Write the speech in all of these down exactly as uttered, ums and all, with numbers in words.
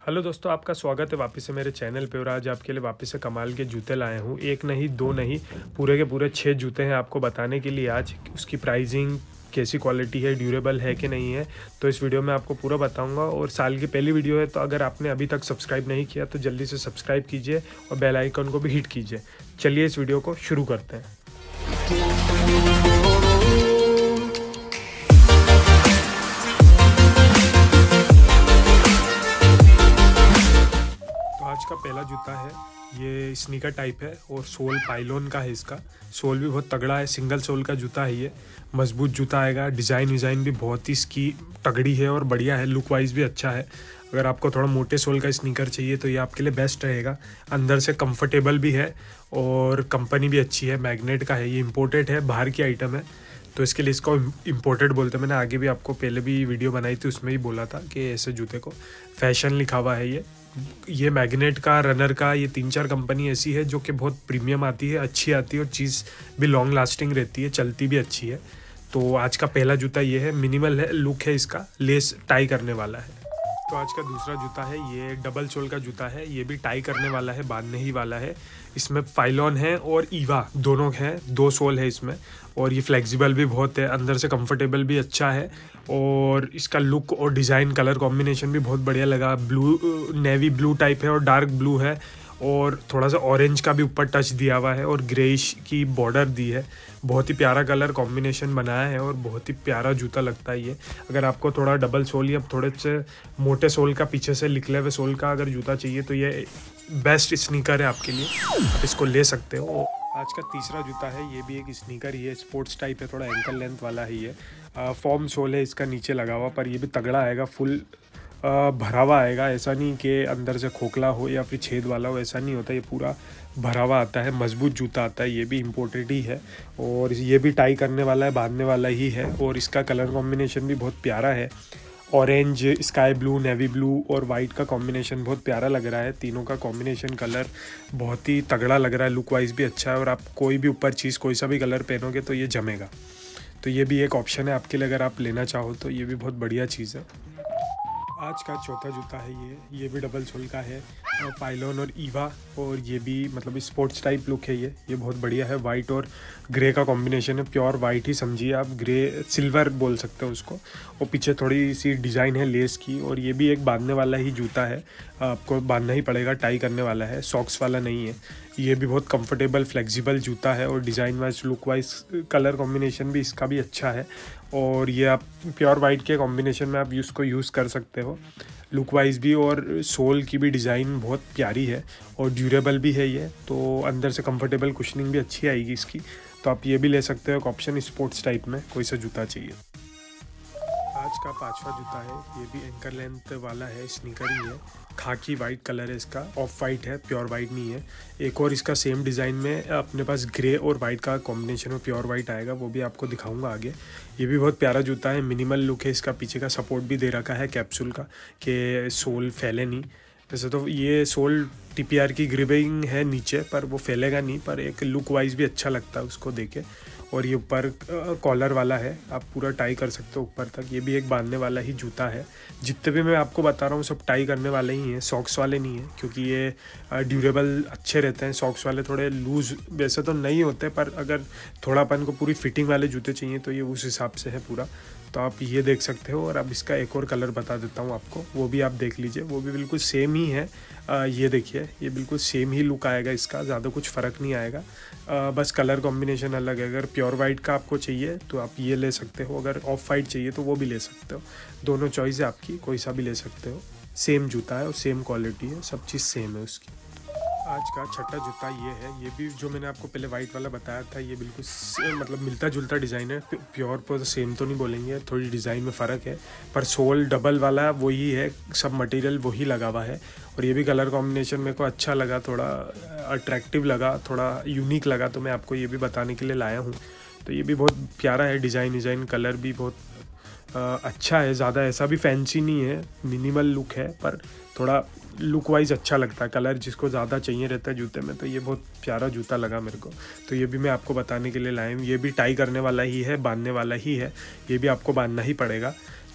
Hello दोस्तों, आपका स्वागत है वापस से मेरे चैनल पे। और आज आपके लिए वापस से कमाल के जूते लाए हूँ। एक नहीं, दो नहीं, पूरे के पूरे छः जूते हैं आपको बताने के लिए आज। उसकी प्राइसिंग कैसी क्वालिटी है, ड्यूरेबल है कि नहीं है, तो इस वीडियो में आपको पूरा बताऊंगा। और साल की पहली वीडियो है, तो अगर आपने अभी तक सब्सक्राइब नहीं किया तो जल्दी से सब्सक्राइब कीजिए और बेल आइकन को भी हिट कीजिए। चलिए इस वीडियो को शुरू करते हैं। आज का पहला जूता है, ये स्नीकर टाइप है और सोल पाइलोन का है। इसका सोल भी बहुत तगड़ा है, सिंगल सोल का जूता है। ये मजबूत जूता आएगा। डिज़ाइन डिज़ाइन भी बहुत ही इसकी तगड़ी है और बढ़िया है। लुक वाइज भी अच्छा है। अगर आपको थोड़ा मोटे सोल का स्नीकर चाहिए तो ये आपके लिए बेस्ट रहेगा। अंदर से कंफर्टेबल भी है और कंपनी भी अच्छी है। मैग्नेट का है, ये इम्पोर्टेड है, बाहर की आइटम है, तो इसके लिए इसको इम्पोर्टेड बोलते हैं। मैंने आगे भी आपको पहले भी वीडियो बनाई थी, उसमें ही बोला था कि ऐसे जूते को फैशन लिखा हुआ है। ये ये मैग्नेट का, रनर का, ये तीन चार कंपनी ऐसी है जो कि बहुत प्रीमियम आती है, अच्छी आती है और चीज़ भी लॉन्ग लास्टिंग रहती है, चलती भी अच्छी है। तो आज का पहला जूता ये है, मिनिमल है, लुक है इसका, लेस टाई करने वाला है। तो आज का दूसरा जूता है, ये डबल सोल का जूता है। ये भी टाई करने वाला है, बांधने ही वाला है। इसमें फाइलॉन है और ईवा दोनों हैं, दो सोल है इसमें। और ये फ्लेक्सिबल भी बहुत है, अंदर से कंफर्टेबल भी अच्छा है। और इसका लुक और डिज़ाइन, कलर कॉम्बिनेशन भी बहुत बढ़िया लगा। ब्लू, नेवी ब्लू टाइप है और डार्क ब्लू है और थोड़ा सा ऑरेंज का भी ऊपर टच दिया हुआ है और ग्रेइश की बॉर्डर दी है। बहुत ही प्यारा कलर कॉम्बिनेशन बनाया है और बहुत ही प्यारा जूता लगता है ये। अगर आपको थोड़ा डबल सोल या थोड़े से मोटे सोल का, पीछे से निकले हुए सोल का अगर जूता चाहिए तो ये बेस्ट स्नीकर है आपके लिए, आप इसको ले सकते हो। आज का तीसरा जूता है, ये भी एक स्नीकर ही है, स्पोर्ट्स टाइप है, थोड़ा एंकल लेंथ वाला ही है। फॉर्म सोल है इसका नीचे लगा हुआ, पर ये भी तगड़ा आएगा, फुल भरा हुआ आएगा। ऐसा नहीं कि अंदर से खोखला हो या फिर छेद वाला हो, ऐसा नहीं होता। ये पूरा भरा हुआ आता है, मजबूत जूता आता है। ये भी इम्पोर्टेड ही है और ये भी टाई करने वाला है, बांधने वाला ही है। और इसका कलर कॉम्बिनेशन भी बहुत प्यारा है। Orange, sky blue, navy blue और वाइट का कॉम्बिनेशन बहुत प्यारा लग रहा है। तीनों का कॉम्बिनेशन कलर बहुत ही तगड़ा लग रहा है, लुक वाइज भी अच्छा है। और आप कोई भी ऊपर चीज़, कोई सा भी कलर पहनोगे तो ये जमेगा। तो ये भी एक ऑप्शन है आपके लिए, अगर आप लेना चाहो तो ये भी बहुत बढ़िया चीज़ है। आज का चौथा जूता है ये ये भी डबल सोल का है, पाइलोन और ईवा। और ये भी मतलब स्पोर्ट्स टाइप लुक है। ये ये बहुत बढ़िया है। वाइट और ग्रे का कॉम्बिनेशन है, प्योर वाइट ही समझिए आप, ग्रे सिल्वर बोल सकते हो उसको। और पीछे थोड़ी सी डिज़ाइन है लेस की। और ये भी एक बांधने वाला ही जूता है, आपको बांधना ही पड़ेगा, टाई करने वाला है, सॉक्स वाला नहीं है। ये भी बहुत कंफर्टेबल फ्लेक्सिबल जूता है और design wise, look wise, colour combination भी इसका भी अच्छा है। और ये आप प्योर वाइट के कॉम्बिनेशन में आप इसको यूज़ कर सकते हो। लुक वाइज भी और सोल की भी डिज़ाइन बहुत प्यारी है और ड्यूरेबल भी है ये। तो अंदर से कंफर्टेबल कुशनिंग भी अच्छी आएगी इसकी। तो आप ये भी ले सकते हो एक ऑप्शन, स्पोर्ट्स टाइप में कोई सा जूता चाहिए। आज का पांचवा जूता है, ये भी एंकर लेंथ वाला है, स्नीकर ही है। खाकी वाइट कलर है इसका, ऑफ वाइट है, प्योर वाइट नहीं है। एक और इसका सेम डिज़ाइन में अपने पास ग्रे और वाइट का कॉम्बिनेशन में प्योर वाइट आएगा, वो भी आपको दिखाऊंगा आगे। ये भी बहुत प्यारा जूता है, मिनिमल लुक है इसका। पीछे का सपोर्ट भी दे रखा है कैप्सूल का कि सोल फैले नहीं। वैसे तो ये सोल टीपीआर की ग्रिपिंग है नीचे, पर वो फैलेगा नहीं, पर एक लुक वाइज भी अच्छा लगता है उसको देखे। और ये ऊपर कॉलर वाला है, आप पूरा टाई कर सकते हो ऊपर तक। ये भी एक बांधने वाला ही जूता है। जितने भी मैं आपको बता रहा हूँ सब टाई करने वाले ही हैं, सॉक्स वाले नहीं हैं, क्योंकि ये ड्यूरेबल अच्छे रहते हैं। सॉक्स वाले थोड़े लूज़ वैसे तो नहीं होते, पर अगर थोड़ा अपन को पूरी फिटिंग वाले जूते चाहिए तो ये उस हिसाब से है पूरा। तो आप ये देख सकते हो। और अब इसका एक और कलर बता देता हूँ आपको, वो भी आप देख लीजिए। वो भी बिल्कुल सेम ही है। आ, ये देखिए, ये बिल्कुल सेम ही लुक आएगा इसका, ज़्यादा कुछ फ़र्क नहीं आएगा। आ, बस कलर कॉम्बिनेशन अलग है। अगर प्योर वाइट का आपको चाहिए तो आप ये ले सकते हो, अगर ऑफ वाइट चाहिए तो वो भी ले सकते हो। दोनों चॉइस है आपकी, कोई सा भी ले सकते हो। सेम जूता है और सेम क्वालिटी है, सब चीज़ सेम है उसकी। आज का छठा जूता ये है। ये भी जो मैंने आपको पहले वाइट वाला बताया था, ये बिल्कुल मतलब मिलता जुलता डिज़ाइन है। प्योर पर तो सेम तो नहीं बोलेंगे, थोड़ी डिज़ाइन में फ़र्क है, पर सोल डबल वाला वही है, सब मटेरियल वही लगा हुआ है। और ये भी कलर कॉम्बिनेशन मेरे को अच्छा लगा, थोड़ा अट्रैक्टिव लगा, थोड़ा यूनिक लगा, तो मैं आपको ये भी बताने के लिए लाया हूँ। तो ये भी बहुत प्यारा है, डिज़ाइन डिज़ाइन कलर भी बहुत अच्छा है। ज़्यादा ऐसा भी फैंसी नहीं है, मिनिमल लुक है, पर थोड़ा लुक वाइज अच्छा लगता है। कलर जिसको ज़्यादा चाहिए रहता है जूते में, तो ये बहुत प्यारा जूता लगा मेरे को। तो ये भी मैं आपको बताने के लिए लाया हूँ। ये भी टाई करने वाला ही है, बांधने वाला ही है, ये भी आपको बांधना ही पड़ेगा।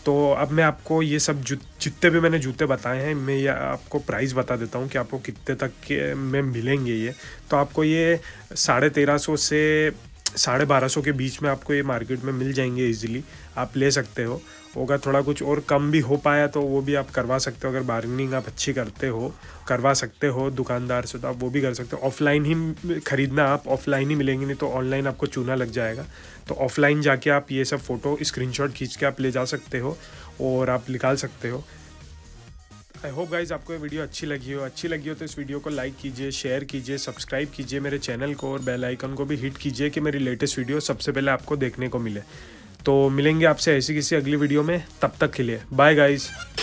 तो अब मैं आपको ये सब जू जितने भी मैंने जूते बताए हैं, मैं ये आपको प्राइस बता देता हूँ कि आपको कितने तक के में मिलेंगे ये। तो आपको ये साढ़े तेरह सौ से साढ़े बारह सौ के बीच में आपको ये मार्केट में मिल जाएंगे इजीली, आप ले सकते हो। होगा थोड़ा कुछ और कम भी हो पाया तो वो भी आप करवा सकते हो, अगर बार्गेनिंग आप अच्छी करते हो करवा सकते हो दुकानदार से, तो आप वो भी कर सकते हो। ऑफलाइन ही ख़रीदना, आप ऑफलाइन ही मिलेंगे, नहीं तो ऑनलाइन आपको चूना लग जाएगा। तो ऑफलाइन जाके आप ये सब फ़ोटो स्क्रीनशॉट खींच के आप ले जा सकते हो और आप निकाल सकते हो। आई होप गाइज आपको ये वीडियो अच्छी लगी हो अच्छी लगी हो तो इस वीडियो को लाइक कीजिए, शेयर कीजिए, सब्सक्राइब कीजिए मेरे चैनल को और बेल आइकन को भी हिट कीजिए कि मेरी लेटेस्ट वीडियो सबसे पहले आपको देखने को मिले। तो मिलेंगे आपसे ऐसी किसी अगली वीडियो में, तब तक के लिए बाय गाइज।